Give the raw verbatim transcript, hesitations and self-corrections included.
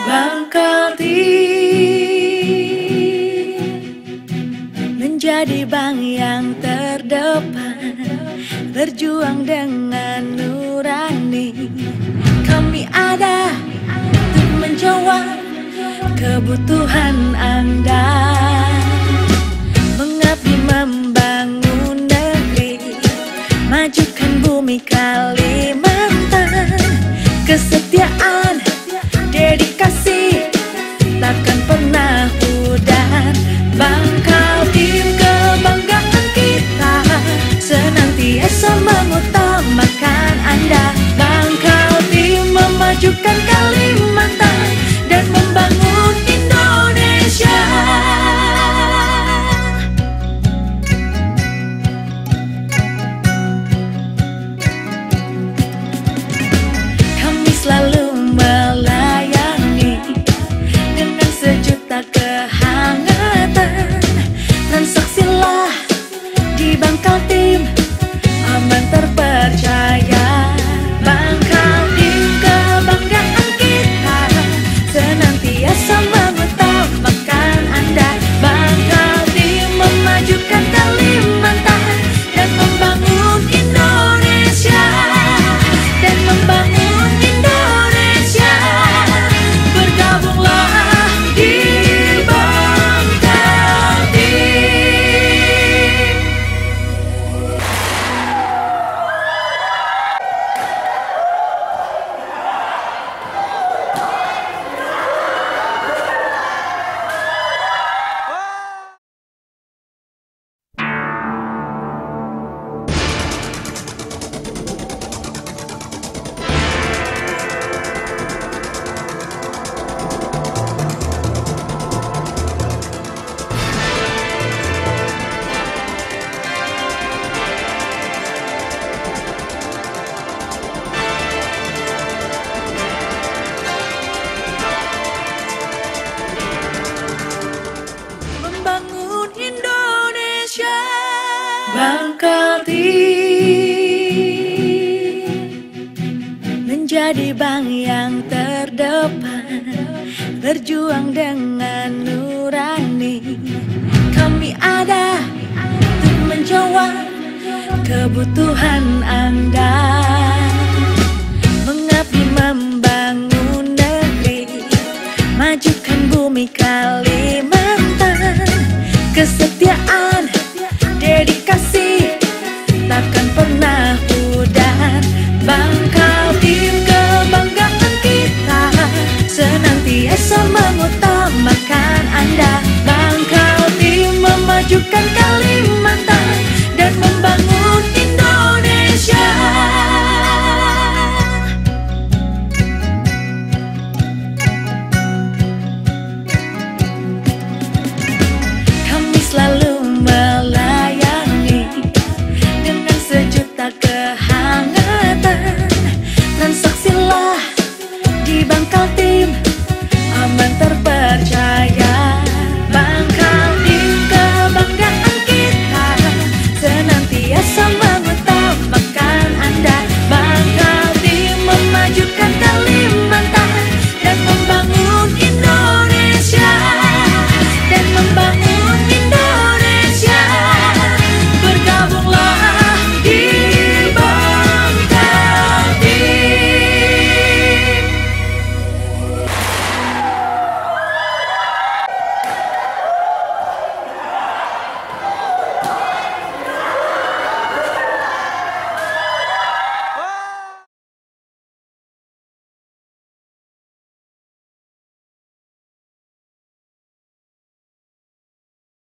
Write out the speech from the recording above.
Bangkalti menjadi bank yang terdepan, berjuang dengan nurani. Kami ada untuk menjawab kebutuhan Anda, mengabdi membangun negeri, majukan bumi Kalimantan. Kesetiaan, dedikasi takkan pernah pudar. Bangkaltim kebanggaan kita, senantiasa mengutamakan Anda. Bangkaltim memajukan Kalimantan dan membangun Indonesia. Kami selalu melayani dengan sejuta kehangatan. Transaksilah di Bangkaltim, aman terpercaya. Bangkaltim kebanggaan kita, senantiasa mengutamakan Anda. Bangkaltim memajukan Kalimantan dan membangun Indonesia, dan membangun Indonesia. Bergabunglah di membangun Indonesia. Bangkalti menjadi bank yang terdepan, berjuang dengan nurani. Kami ada untuk menjawab kebutuhan Anda,